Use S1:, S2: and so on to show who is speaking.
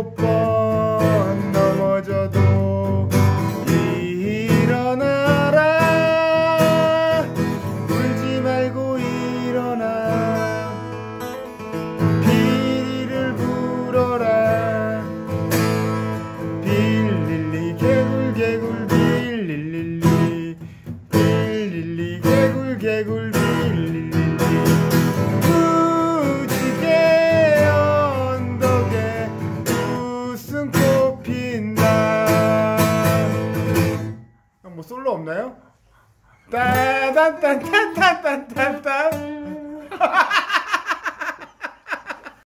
S1: 7번 넘어져도 일어나라. 울지 말고 일어나. 비리를 불어라. 빌릴리 개굴 개굴 빌릴리 빌릴리 개굴 개굴 빌릴리. 무지개 언덕에 무슨 꽃 핀다. 뭐 솔로 없나요? 따단딴딴딴딴딴